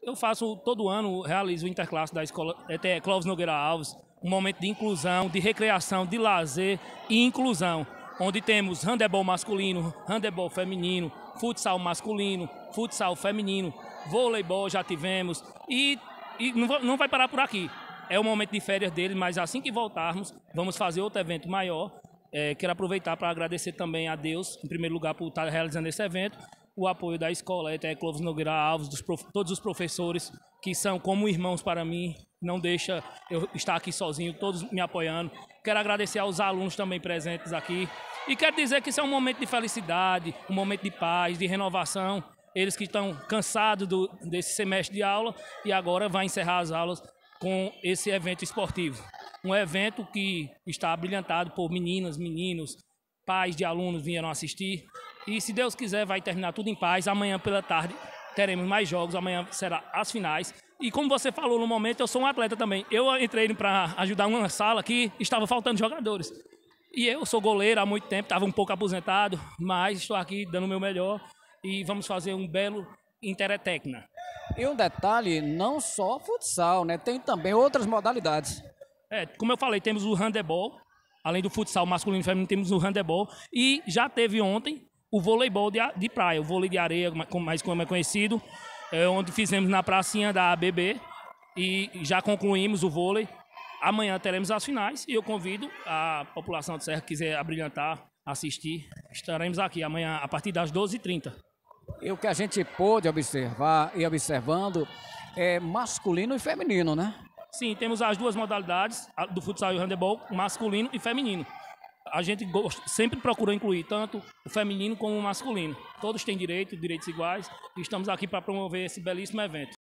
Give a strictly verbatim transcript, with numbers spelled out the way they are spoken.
Eu faço todo ano, realizo o interclasse da escola E T E Clóvis Nogueira Alves, um momento de inclusão, de recreação, de lazer e inclusão, onde temos handebol masculino, handebol feminino, futsal masculino, futsal feminino, voleibol já tivemos e, e não, não vai parar por aqui. É o momento de férias dele, mas assim que voltarmos, vamos fazer outro evento maior. É, quero aproveitar para agradecer também a Deus, em primeiro lugar, por estar realizando esse evento, o apoio da escola E T E Clóvis Nogueira Alves, dos prof... todos os professores que são como irmãos para mim, não deixa eu estar aqui sozinho, todos me apoiando. Quero agradecer aos alunos também presentes aqui e quero dizer que isso é um momento de felicidade, um momento de paz, de renovação. Eles que estão cansados do, desse semestre de aula e agora vai encerrar as aulas com esse evento esportivo. Um evento que está brilhantado por meninas, meninos, pais de alunos vieram assistir. E se Deus quiser vai terminar tudo em paz. Amanhã pela tarde teremos mais jogos, amanhã será as finais. E como você falou no momento, eu sou um atleta também. Eu entrei para ajudar uma sala que estava faltando jogadores. E eu sou goleiro há muito tempo, estava um pouco aposentado, mas estou aqui dando o meu melhor e vamos fazer um belo Interetecna. E um detalhe, não só futsal, né? Tem também outras modalidades. É, como eu falei, temos o handebol, além do futsal masculino e feminino, temos o handebol. E já teve ontem o voleibol de, de praia, o vôlei de areia, mais como é conhecido, é, onde fizemos na pracinha da A B B e já concluímos o vôlei. Amanhã teremos as finais e eu convido a população de Serra que quiser abrilhantar, assistir. Estaremos aqui amanhã a partir das doze e trinta. E o que a gente pôde observar e observando é masculino e feminino, né? Sim, temos as duas modalidades, do futsal e o handebol, masculino e feminino. A gente gosta, sempre procura incluir tanto o feminino como o masculino. Todos têm direito, direitos iguais, e estamos aqui para promover esse belíssimo evento.